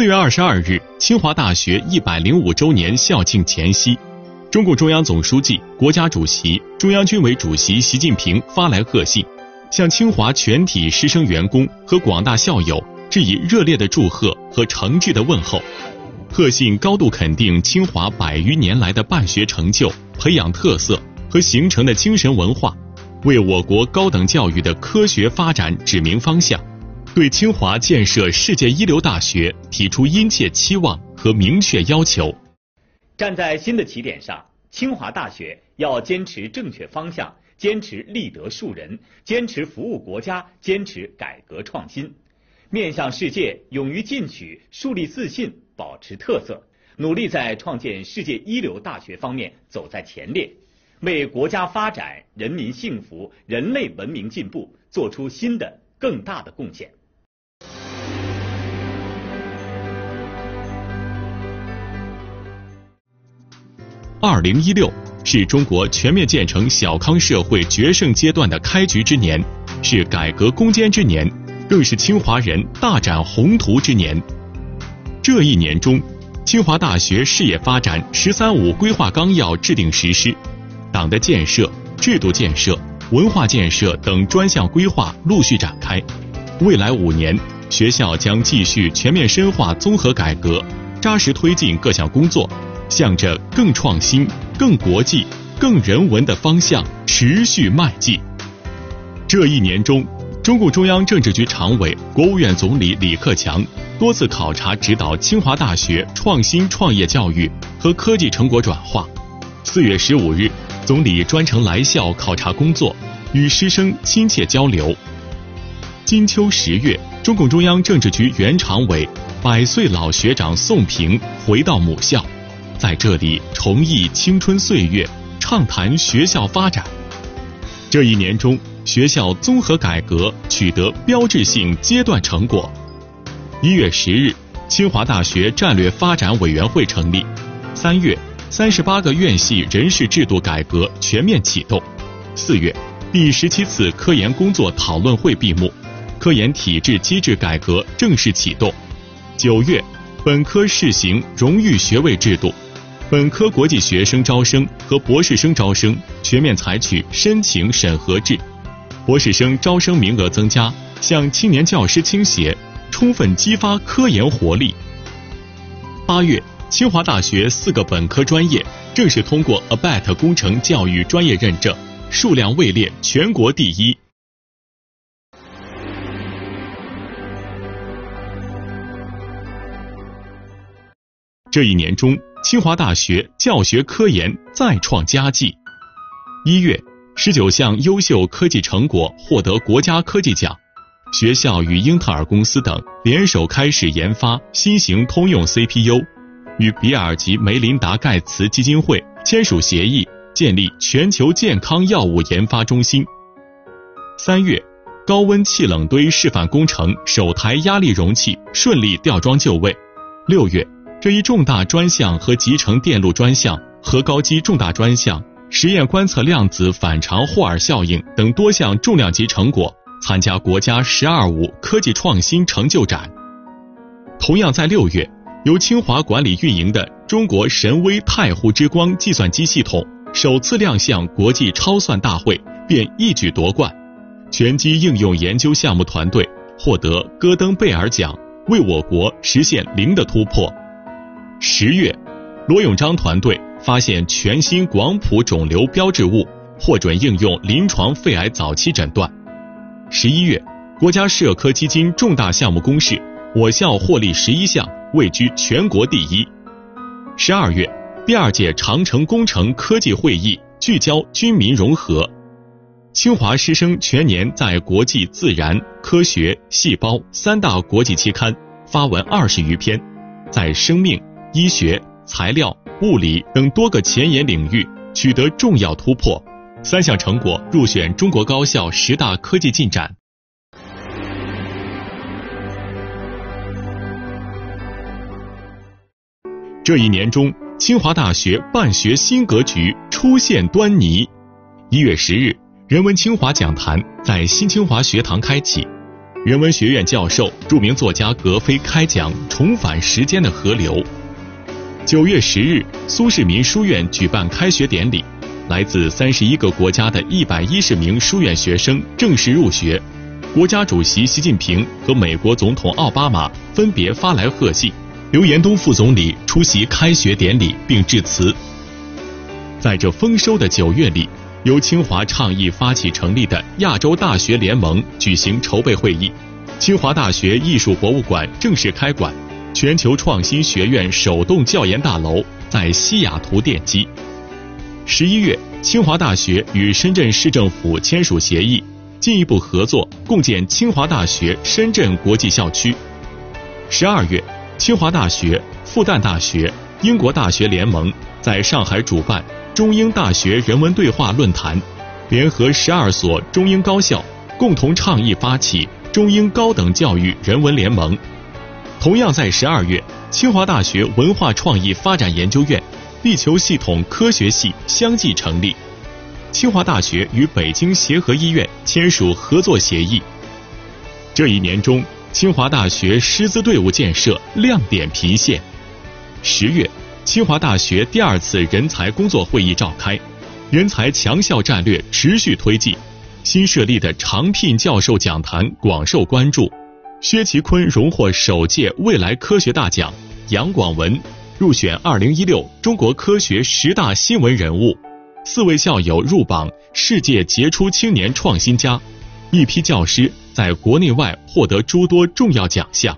4月22日，清华大学105周年校庆前夕，中共中央总书记、国家主席、中央军委主席习近平发来贺信，向清华全体师生员工和广大校友致以热烈的祝贺和诚挚的问候。贺信高度肯定清华100余年来的办学成就、培养特色和形成的精神文化，为我国高等教育的科学发展指明方向，对清华建设世界一流大学提出殷切期望和明确要求。 站在新的起点上，清华大学要坚持正确方向，坚持立德树人，坚持服务国家，坚持改革创新，面向世界，勇于进取，树立自信，保持特色，努力在创建世界一流大学方面走在前列，为国家发展、人民幸福、人类文明进步做出新的更大的贡献。 2016是中国全面建成小康社会决胜阶段的开局之年，是改革攻坚之年，更是清华人大展宏图之年。这一年中，清华大学事业发展“十三五”规划纲要制定实施，党的建设、制度建设、文化建设等专项规划陆续展开。未来5年，学校将继续全面深化综合改革，扎实推进各项工作，向着更创新、更国际、更人文的方向持续迈进。这一年中，中共中央政治局常委、国务院总理李克强多次考察指导清华大学创新创业教育和科技成果转化。4月15日，总理专程来校考察工作，与师生亲切交流。金秋10月，中共中央政治局原常委、100岁老学长宋平回到母校，在这里重忆青春岁月，畅谈学校发展。这一年中，学校综合改革取得标志性阶段成果。1月10日，清华大学战略发展委员会成立。3月，38个院系人事制度改革全面启动。4月，第17次科研工作讨论会闭幕，科研体制机制改革正式启动。9月，本科试行荣誉学位制度，本科国际学生招生和博士生招生全面采取申请审核制，博士生招生名额增加，向青年教师倾斜，充分激发科研活力。8月，清华大学4个本科专业正式通过 ABET 工程教育专业认证，数量位列全国第一。这一年中，清华大学教学科研再创佳绩。1月，19项优秀科技成果获得国家科技奖，学校与英特尔公司等联手开始研发新型通用 CPU， 与比尔及梅琳达盖茨基金会签署协议，建立全球健康药物研发中心。3月，高温气冷堆示范工程首台压力容器顺利吊装就位。6月，这一重大专项和集成电路专项、核高机重大专项、实验观测量子反常霍尔效应等多项重量级成果参加国家“十二五”科技创新成就展。同样在6月，由清华管理运营的中国神威太湖之光计算机系统首次亮相国际超算大会，便一举夺冠。全机应用研究项目团队获得戈登贝尔奖，为我国实现零的突破。10月，罗永章团队发现全新广谱肿瘤标志物，获准应用临床肺癌早期诊断。11月，国家社科基金重大项目公示，我校获利11项，位居全国第一。12月，第2届长城工程科技会议聚焦军民融合。清华师生全年在国际自然、科学、细胞3大国际期刊发文20余篇，在生命、医学、材料、物理等多个前沿领域取得重要突破，3项成果入选中国高校10大科技进展。这一年中，清华大学办学新格局出现端倪。1月10日，人文清华讲坛在新清华学堂开启。 人文学院教授、著名作家格非开讲重返时间的河流。9月10日，苏市民书院举办开学典礼，来自31个国家的110名书院学生正式入学。国家主席习近平和美国总统奥巴马分别发来贺信，刘延东副总理出席开学典礼并致辞。在这丰收的9月里，由清华倡议发起成立的亚洲大学联盟举行筹备会议，清华大学艺术博物馆正式开馆，全球创新学院首栋教研大楼在西雅图奠基。11月，清华大学与深圳市政府签署协议，进一步合作共建清华大学深圳国际校区。12月，清华大学、复旦大学、英国大学联盟在上海主办中英大学人文对话论坛，联合12所中英高校共同倡议发起中英高等教育人文联盟。同样在12月，清华大学文化创意发展研究院、地球系统科学系相继成立。清华大学与北京协和医院签署合作协议。这一年中，清华大学师资队伍建设亮点频现。10月，清华大学第2次人才工作会议召开，人才强校战略持续推进，新设立的常聘教授讲坛广受关注。薛其坤荣获首届未来科学大奖，杨广文入选2016中国科学10大新闻人物，4位校友入榜世界杰出青年创新家，一批教师在国内外获得诸多重要奖项。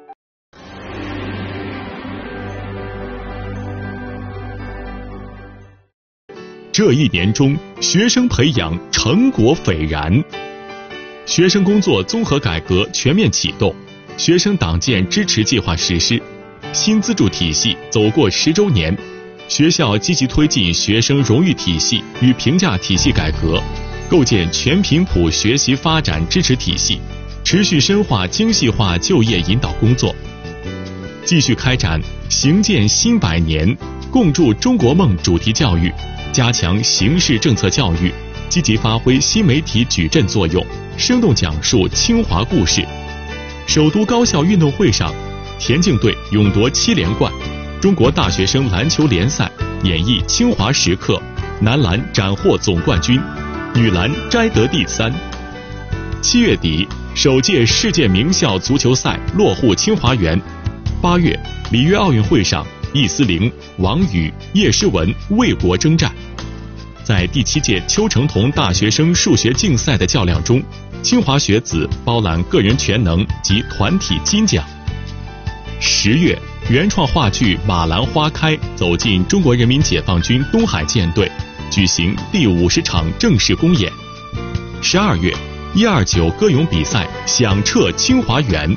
这一年中，学生培养成果斐然。学生工作综合改革全面启动，学生党建支持计划实施，新资助体系走过10周年。学校积极推进学生荣誉体系与评价体系改革，构建全频谱学习发展支持体系，持续深化精细化就业引导工作，继续开展行建新100年，共筑中国梦主题教育，加强形势政策教育，积极发挥新媒体矩阵作用，生动讲述清华故事。首都高校运动会上，田径队勇夺7连冠。中国大学生篮球联赛演绎清华时刻，男篮斩获总冠军，女篮摘得第3。7月底，首届世界名校足球赛落户清华园。8月，里约奥运会上，易思玲、王宇、叶诗文为国征战。在第7届邱成桐大学生数学竞赛的较量中，清华学子包揽个人全能及团体金奖。10月，原创话剧《马兰花开》走进中国人民解放军东海舰队，举行第50场正式公演。12月，129歌咏比赛响彻清华园。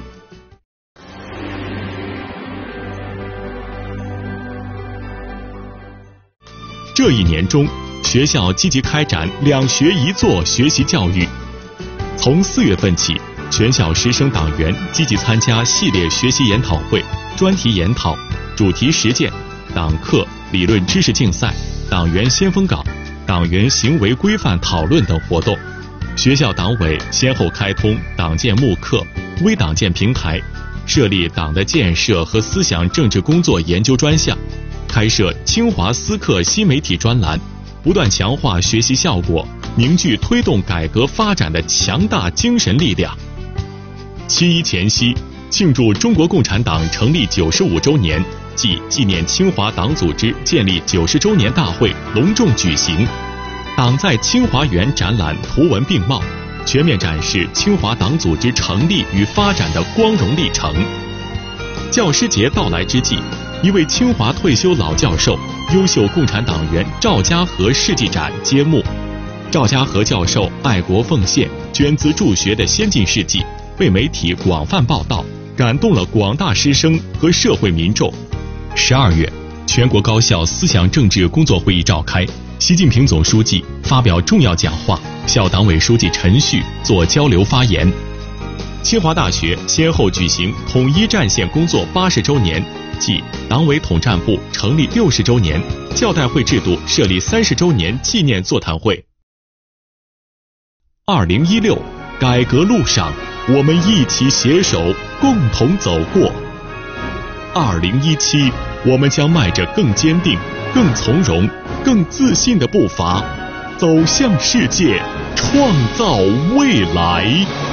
这一年中，学校积极开展2学1做学习教育。从4月份起，全校师生党员积极参加系列学习研讨会、专题研讨、主题实践、党课、理论知识竞赛、党员先锋岗、党员行为规范讨论等活动。学校党委先后开通党建慕课、微党建平台，设立党的建设和思想政治工作研究专项，开设清华思课新媒体专栏，不断强化学习效果，凝聚推动改革发展的强大精神力量。7.1前夕，庆祝中国共产党成立95周年暨纪念清华党组织建立90周年大会隆重举行。党在清华园展览图文并茂，全面展示清华党组织成立与发展的光荣历程。教师节到来之际，一位清华退休老教授、优秀共产党员赵家和事迹展揭幕。赵家和教授爱国奉献、捐资助学的先进事迹被媒体广泛报道，感动了广大师生和社会民众。12月，全国高校思想政治工作会议召开，习近平总书记发表重要讲话，校党委书记陈旭作交流发言。清华大学先后举行统一战线工作80周年暨党委统战部成立60周年、教代会制度设立30周年纪念座谈会。2016，改革路上我们一起携手，共同走过。2017，我们将迈着更坚定、更从容、更自信的步伐，走向世界，创造未来。